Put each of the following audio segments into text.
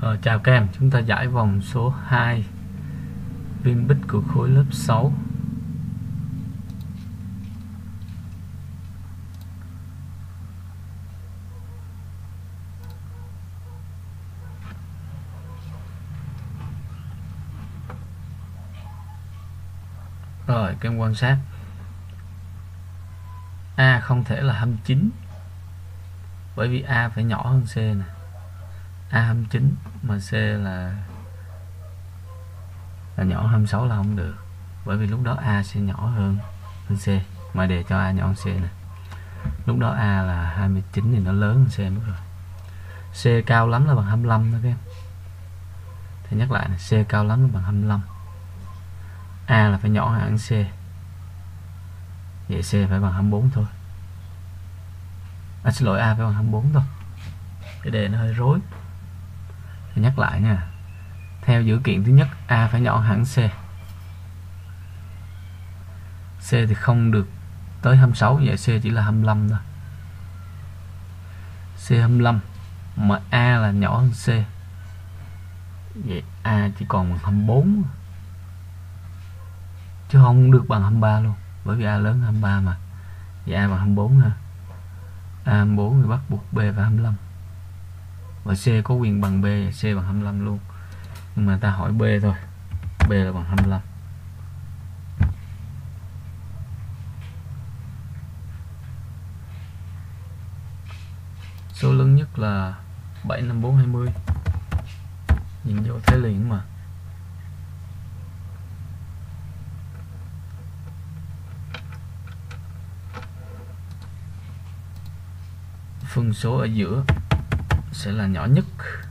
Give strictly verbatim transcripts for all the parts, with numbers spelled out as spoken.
Rồi, chào các em, chúng ta giải vòng số hai viên bích của khối lớp sáu. Rồi, các em quan sát A không thể là hai mươi chín, bởi vì A phải nhỏ hơn C nè. A hai mươi chín mà C là là nhỏ hai mươi sáu là không được, bởi vì lúc đó A sẽ nhỏ hơn hơn C, mà đề cho A nhỏ hơn C nè. Lúc đó A là hai mươi chín thì nó lớn hơn C mất rồi. C cao lắm là bằng hai mươi lăm thôi các em. Thì nhắc lại này, C cao lắm là bằng hai mươi lăm. A là phải nhỏ hơn C, vậy C phải bằng hai mươi bốn thôi. À, xin lỗi, A phải bằng hai mươi bốn thôi. Cái đề nó hơi rối. Thì nhắc lại nha. Theo dữ kiện thứ nhất, A phải nhỏ hẳn C. C thì không được tới hai mươi sáu, vậy C chỉ là hai mươi lăm thôi. C hai mươi lăm mà A là nhỏ hơn C, vậy A chỉ còn bằng hai mươi bốn, chứ không được bằng hai mươi ba luôn, bởi vì A lớn hơn hai mươi ba mà. Vậy A bằng hai mươi bốn ha. A hai mươi bốn thì bắt buộc B và hai mươi lăm, và C có quyền bằng B, C bằng hai mươi lăm luôn. Nhưng mà ta hỏi B thôi, B là bằng hai mươi lăm. Số lớn nhất là bảy, năm, bốn, hai mươi. Nhìn vô thấy liền mà. Phân số ở giữa sẽ là nhỏ nhất.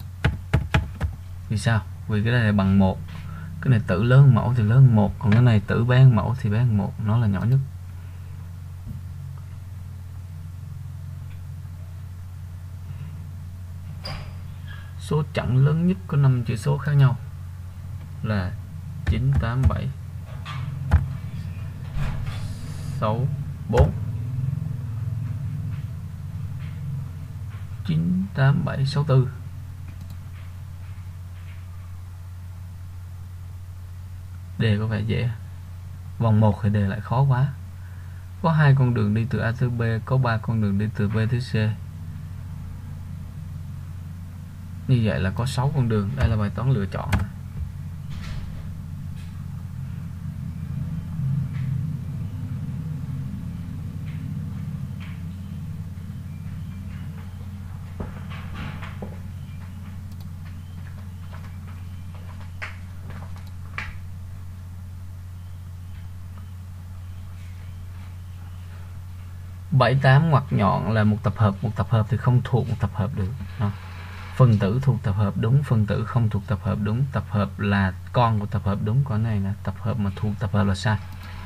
Vì sao? Vì cái này là bằng một. Cái này tử lớn hơn mẫu thì lớn hơn một, còn cái này tử bé hơn mẫu thì bé hơn một, nó là nhỏ nhất. Số chẵn lớn nhất có năm chữ số khác nhau là chín, tám, bảy, sáu, bốn. chín, tám, bảy, sáu, tư. Đề có vẻ dễ. Vòng một thì đề lại khó quá. Có hai con đường đi từ A tới B, có ba con đường đi từ B tới C. Như vậy là có sáu con đường. Đây là bài toán lựa chọn. bảy, tám ngoặc nhọn là một tập hợp. Một tập hợp thì không thuộc một tập hợp được. Phần tử thuộc tập hợp đúng, phần tử không thuộc tập hợp đúng. Tập hợp là con của tập hợp đúng, còn này là tập hợp mà thuộc tập hợp là sai.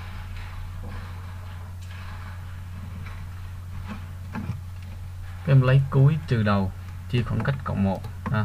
Các em lấy cuối trừ đầu, chia khoảng cách cộng một. À.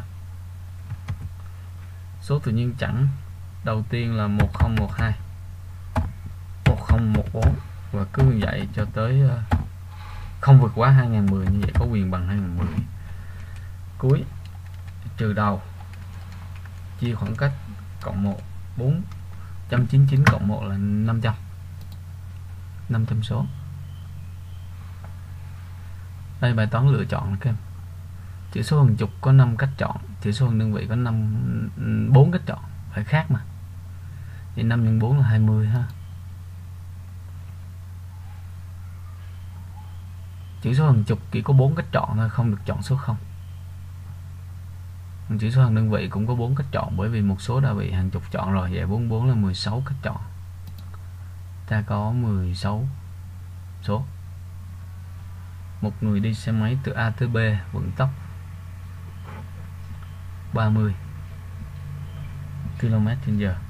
Số tự nhiên chẵn đầu tiên là một không một hai, một không một bốn, và cứ như vậy cho tới không vượt quá hai nghìn mười, như vậy có quyền bằng hai nghìn mười. Cuối trừ đầu, chia khoảng cách cộng một, bốn trăm chín mươi chín cộng một là năm trăm. năm trăm số. Đây bài toán lựa chọn các em. Chữ số hàng chục có năm cách chọn, chữ số hàng đơn vị có năm bốn cách chọn, phải khác mà. Thì năm nhân bốn là hai mươi ha. Chữ số hàng chục chỉ có bốn cách chọn thôi, không được chọn số không. Chữ số hàng đơn vị cũng có bốn cách chọn, bởi vì một số đã bị hàng chục chọn rồi, vậy bốn mươi bốn là mười sáu cách chọn. Ta có mười sáu số. Một người đi xe máy từ A tới B vận tốc ba mươi ki lô mét trên giờ.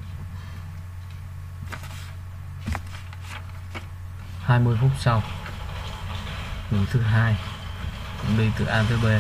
hai mươi phút sau, người thứ hai cũng đi từ A tới B.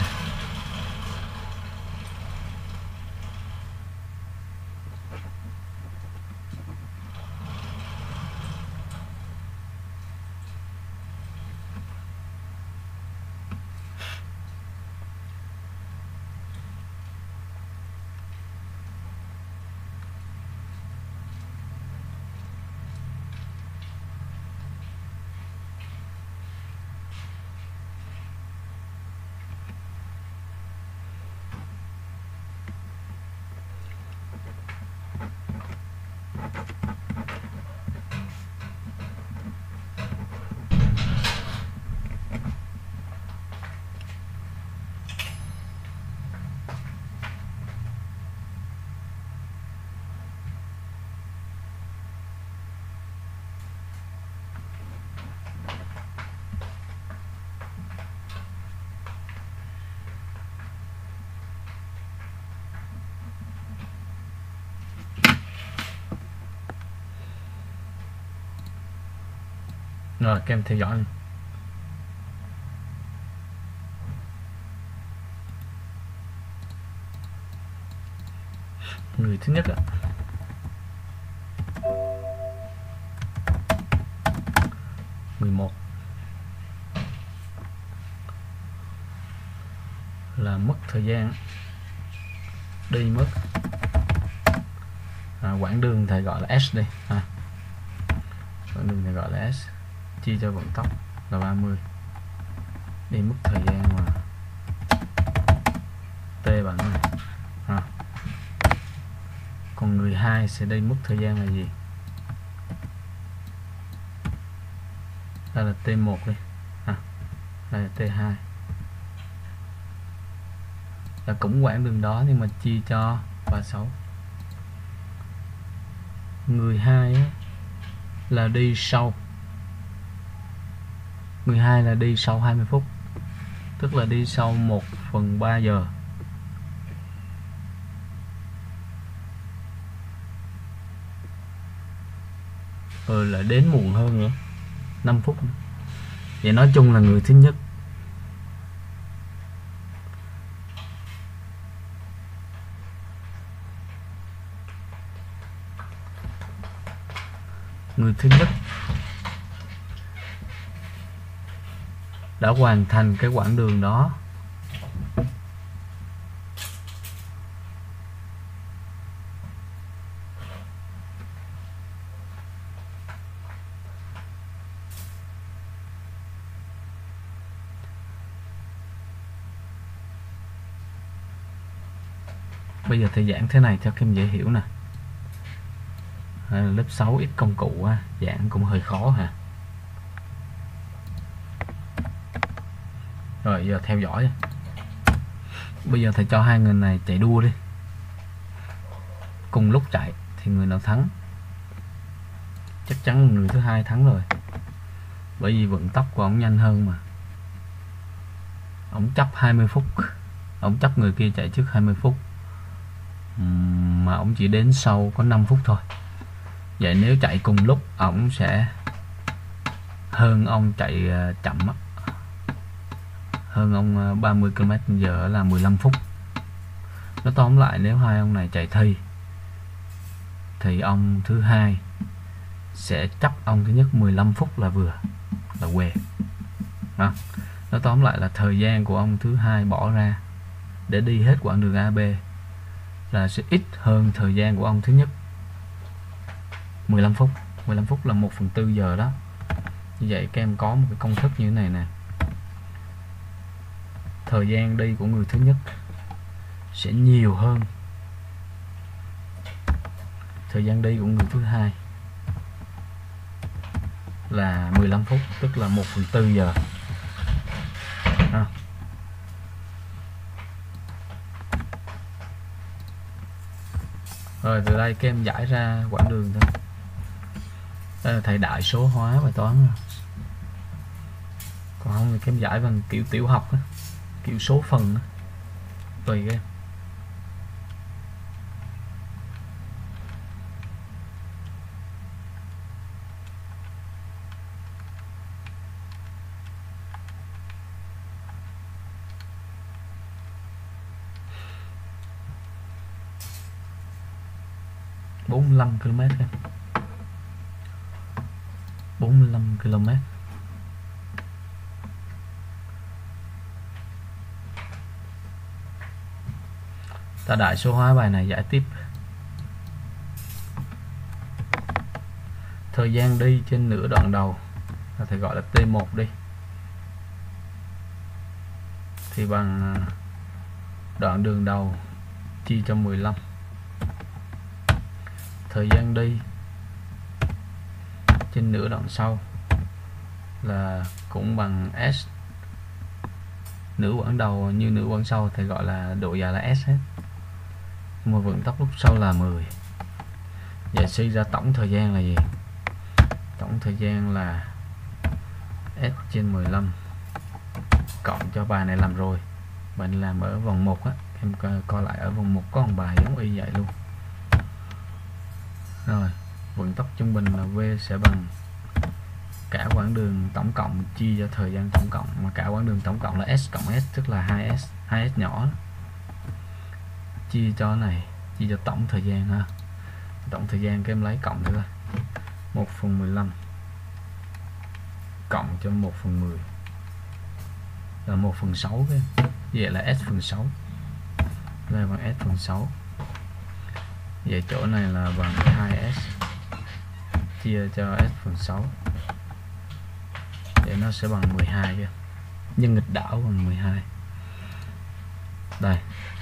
Rồi các em theo dõi này. Người thứ nhất á, mười một là mất thời gian đi mất à, quãng đường thầy gọi là S đi à. Quãng đường thầy gọi là S chia cho vận tốc là ba mươi, đi mất thời gian mà T bằng này à. Còn người hai sẽ đi mất thời gian là gì? Đây là T một đi à. Đây là T hai, là cũng quãng đường đó nhưng mà chia cho ba mươi sáu. Người hai á, là đi sau người hai là đi sau hai mươi phút, tức là đi sau một phần ba giờ. Rồi lại đến muộn hơn nữa năm phút nữa. Vậy nói chung là người thứ nhất người thứ nhất đã hoàn thành cái quãng đường đó bây giờ thầy giảng thế này cho các em dễ hiểu nè. Lớp sáu ít công cụ á, giảng cũng hơi khó hả. Rồi giờ theo dõi. Bây giờ thầy cho hai người này chạy đua đi, cùng lúc chạy thì người nào thắng? Chắc chắn người thứ hai thắng rồi, bởi vì vận tốc của ông nhanh hơn mà. Ông chấp hai mươi phút, ông chấp người kia chạy trước hai mươi phút mà ông chỉ đến sau có năm phút thôi. Vậy nếu chạy cùng lúc ổng sẽ hơn ông chạy chậm á, hơn ông ba mươi ki lô mét trên giờ là mười lăm phút. Nó tóm lại nếu hai ông này chạy thi thì ông thứ hai sẽ chấp ông thứ nhất mười lăm phút là vừa, là què. Đó. Nó tóm lại là thời gian của ông thứ hai bỏ ra để đi hết quãng đường a bê là sẽ ít hơn thời gian của ông thứ nhất mười lăm phút. mười lăm phút là một phần tư giờ đó. Như vậy các em có một cái công thức như thế này nè. Thời gian đi của người thứ nhất sẽ nhiều hơn thời gian đi của người thứ hai là mười lăm phút, tức là một phần tư giờ. À. Rồi từ đây các em giải ra quãng đường thôi. Đây là thầy đại số hóa bài toán. Còn không thì các em giải bằng kiểu tiểu học đó, kiểu số phần đó. Tùy các em. bốn mươi lăm ki lô mét em. bốn mươi lăm ki lô mét. Ta đại số hóa bài này giải tiếp. Thời gian đi trên nửa đoạn đầu ta thể gọi là T một đi, thì bằng đoạn đường đầu chia cho mười lăm. Thời gian đi trên nửa đoạn sau là cũng bằng S. Nửa quãng đầu như nửa quãng sau thì gọi là độ dài là S hết. Nhưng mà vận tốc lúc sau là mười. Vậy suy ra tổng thời gian là gì? Tổng thời gian là S trên mười lăm cộng cho bài này làm rồi. Bài này làm ở vòng một á, em coi, coi lại ở vòng một có một bài giống y vậy luôn. Rồi, vận tốc trung bình là V sẽ bằng cả quãng đường tổng cộng chia cho thời gian tổng cộng, mà cả quãng đường tổng cộng là s cộng s, tức là hai s, hai s nhỏ chia cho này, chia cho tổng thời gian ha. Tổng thời gian các em lấy cộng thử coi, một phần mười lăm cộng cho một phần mười là một phần sáu, cái vậy là s phần sáu, đây bằng s phần sáu. Vậy chỗ này là bằng hai s chia cho s phần sáu, vậy nó sẽ bằng mười hai kia. Nhân nghịch đảo bằng mười hai. Đây.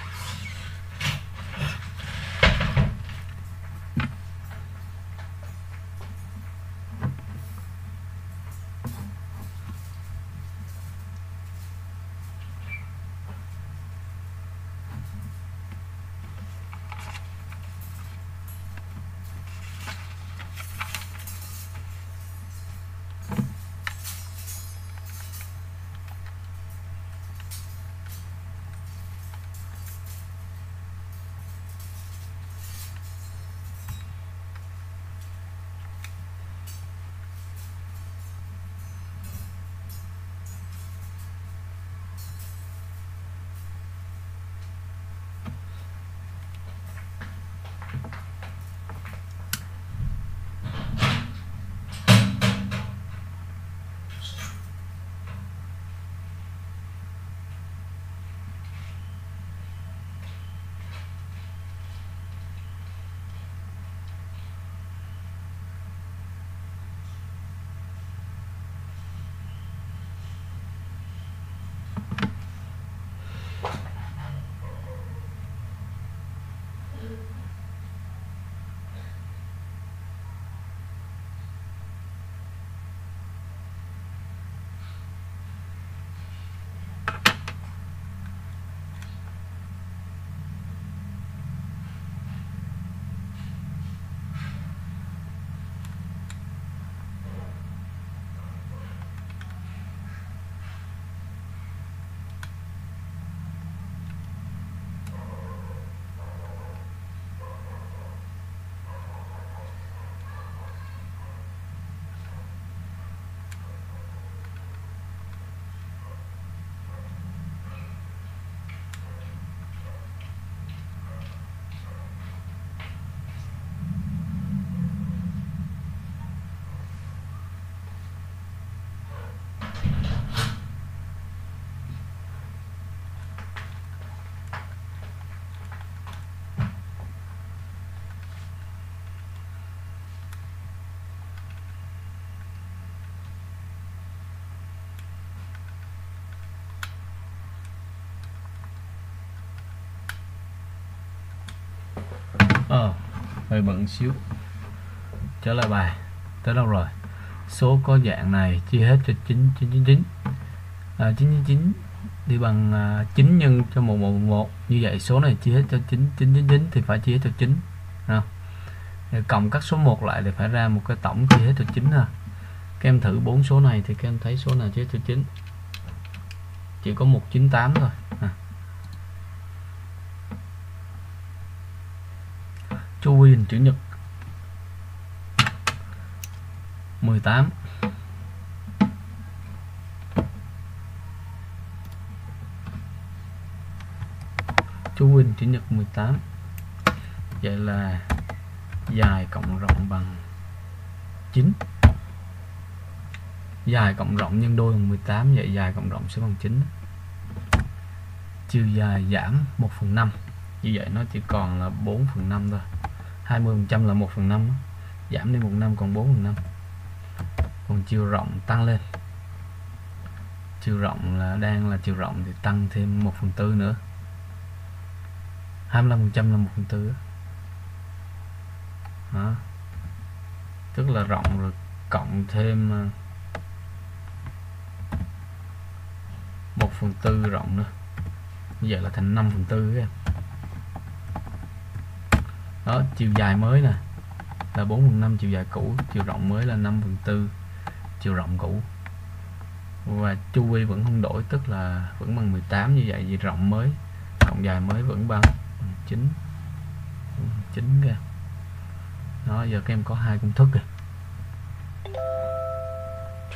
Ờ, hơi bận xíu. Trở lại bài. Tới đâu rồi? Số có dạng này chia hết cho chín chín chín chín. À, chín chín chín đi bằng à, chín nhân cho một một một. Như vậy số này chia hết cho chín chín chín chín thì phải chia hết cho chín. À. Cộng các số một lại thì phải ra một cái tổng chia hết cho chín ha. Các em thử bốn số này thì các em thấy số nào chia hết cho chín. Chỉ có một trăm chín mươi tám thôi. À. Chu vi hình chữ nhật mười tám. Chu vi hình chữ nhật mười tám. Vậy là dài cộng rộng bằng chín. Dài cộng rộng nhân đôi bằng mười tám, vậy dài cộng rộng sẽ bằng chín. Chiều dài giảm một phần năm. Như vậy nó chỉ còn là bốn phần năm thôi. hai mươi phần trăm là một phần năm, giảm đi một năm còn bốn phần năm. Còn chiều rộng tăng lên. Chiều rộng là đang là chiều rộng thì tăng thêm một phần tư nữa. hai mươi lăm phần trăm là một phần tư. Đó. Tức là rộng rồi cộng thêm một phần tư rộng nữa. Như vậy là thành năm phần tư các em. Đó, chiều dài mới nè là bốn phần năm chiều dài cũ, chiều rộng mới là năm phần tư chiều rộng cũ. Và chu vi vẫn không đổi, tức là vẫn bằng mười tám. Như vậy vì rộng mới cộng dài mới vẫn bằng chín. chín kìa. Đó, giờ các em có hai công thức kìa.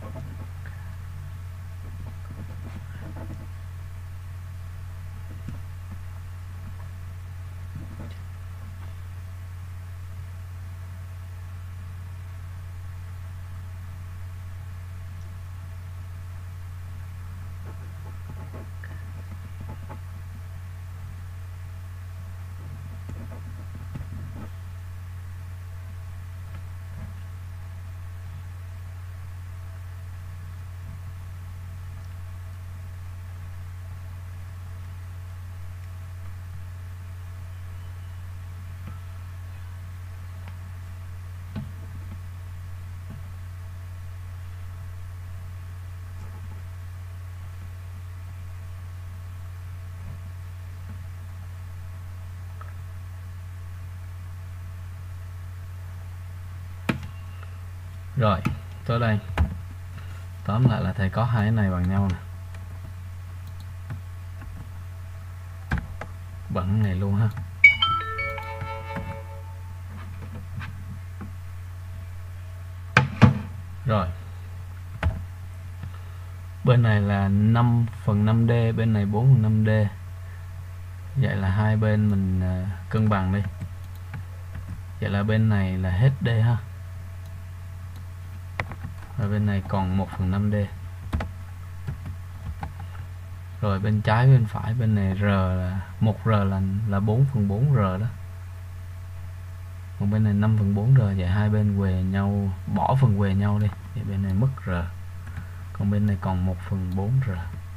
Rồi, tới đây tóm lại là thầy có hai cái này bằng nhau nè, bằng này luôn ha. Rồi, bên này là năm phần năm D, bên này bốn phần năm D. Vậy là hai bên mình cân bằng đi. Vậy là bên này là hết D ha, và bên này còn một phần năm D. Rồi bên trái bên phải, bên này R là một R là là bốn phần bốn R đó. Còn bên này năm phần bốn R, vậy hai bên quề nhau, bỏ phần quề nhau đi. Vậy bên này mất R. Còn bên này còn một phần bốn R.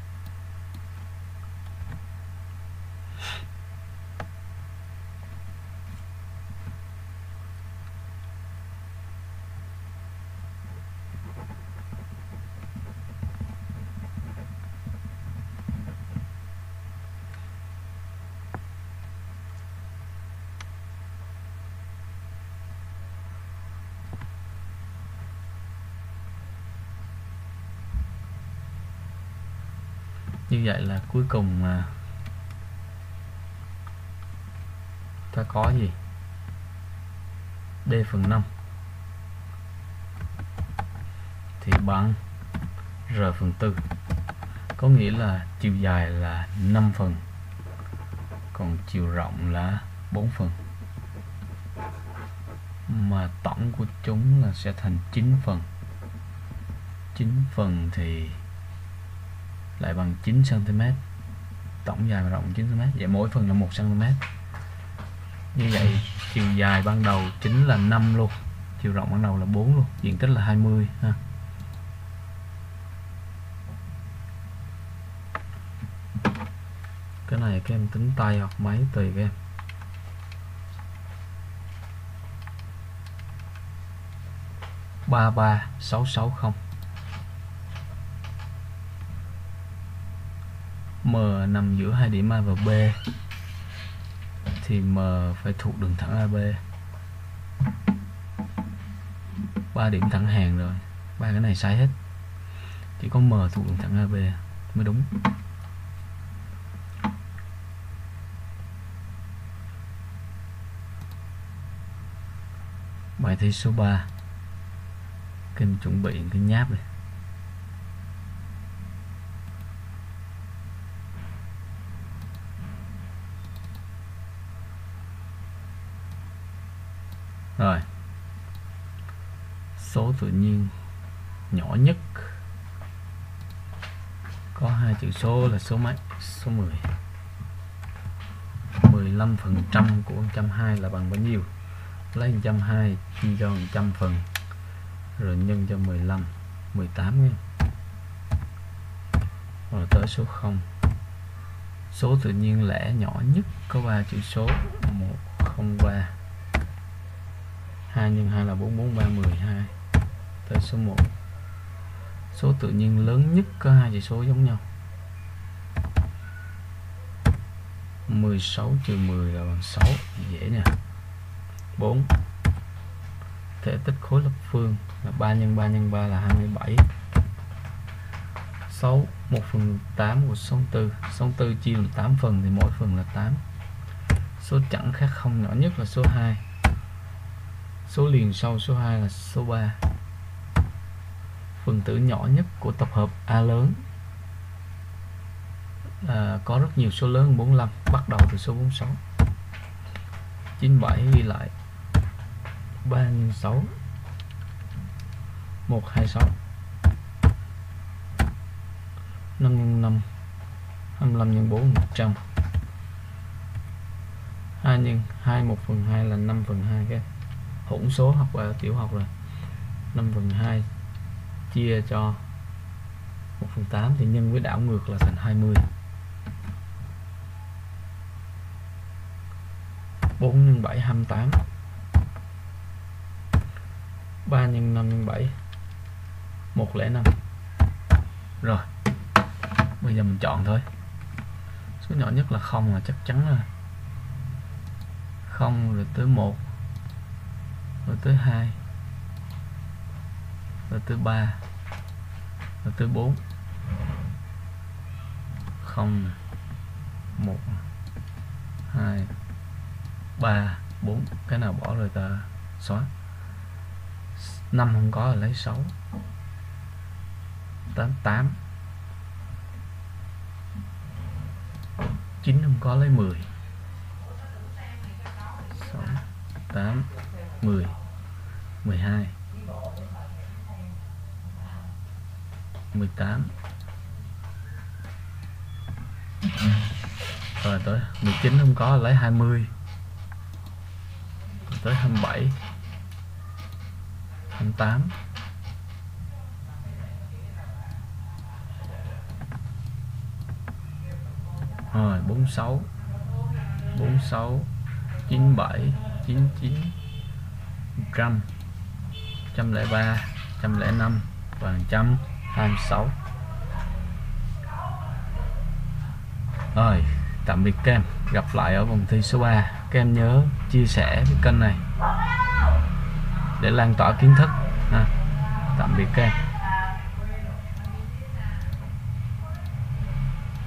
Như vậy là cuối cùng mà ta có gì? D phần năm thì bằng R phần tư. Có nghĩa là chiều dài là năm phần, còn chiều rộng là bốn phần. Mà tổng của chúng là sẽ thành chín phần. chín phần thì lại bằng chín xăng ti mét. Tổng dài và rộng chín xăng ti mét. Vậy mỗi phần là một xăng ti mét. Như vậy chiều dài ban đầu chính là năm luôn, chiều rộng ban đầu là bốn luôn, diện tích là hai mươi ha. Cái này các em tính tay hoặc máy tùy các em. ba ba sáu sáu không. M nằm giữa hai điểm A và B thì M phải thuộc đường thẳng a bê. Ba điểm thẳng hàng rồi, ba cái này sai hết, chỉ có M thuộc đường thẳng a bê mới đúng. Bài thi số ba, các em chuẩn bị cái nháp này. Rồi, số tự nhiên nhỏ nhất có hai chữ số là số mấy? Số mười. mười lăm phần trăm của một trăm hai mươi là bằng bao nhiêu? Lấy một trăm hai mươi chia cho một trăm phần rồi nhân cho mười lăm, mười tám nha. Rồi tới số không. Số tự nhiên lẻ nhỏ nhất có ba chữ số, một không ba. hai nhân hai là bốn, bốn ba mười hai. Tới số một. Số tự nhiên lớn nhất có hai chữ số giống nhau. mười sáu trừ mười là bằng sáu, dễ nha. bốn. Thể tích khối lập phương là ba nhân ba nhân ba là hai mươi bảy. sáu. một phần tám của số tư. Số tư chia làm tám phần thì mỗi phần là tám. Số chẵn khác không nhỏ nhất là số hai. Số liền sau số hai là số ba. Phần tử nhỏ nhất của tập hợp A lớn là có rất nhiều số lớn hơn bốn mươi lăm, bắt đầu từ số bốn mươi sáu. chín mươi bảy ghi lại ba nhân sáu, một trăm hai mươi sáu. năm nhân năm, hai mươi lăm nhân bốn, một trăm. hai nhân hai, một phần hai là năm phần hai. Cái hỗn số học ở tiểu học rồi. năm phần hai chia cho một phần tám thì nhân với đảo ngược là thành hai mươi. bốn nhân bảy, hai mươi tám. ba nhân năm nhân bảy, một trăm lẻ năm. Rồi, bây giờ mình chọn thôi. Số nhỏ nhất là không là chắc chắn rồi. Không rồi tới một, rồi tới hai, rồi tới ba, rồi tới bốn. Không, một, hai, ba, bốn. Cái nào bỏ rồi ta xóa. Năm không có là lấy sáu. Tám, tám. Chín không có lấy mười. Sáu, tám, mười, mười hai, mười tám. Rồi tới mười chín không có lấy hai mươi. Rồi tới hai mươi bảy, hai mươi tám. Rồi bốn mươi sáu, bốn mươi sáu, chín mươi bảy, chín mươi chín, một trăm, một trăm lẻ ba, một trăm lẻ năm và một trăm hai mươi sáu. Rồi, tạm biệt các em. Gặp lại ở vòng thi số ba. Các em nhớ chia sẻ cái kênh này để lan tỏa kiến thức ha. Tạm biệt các em.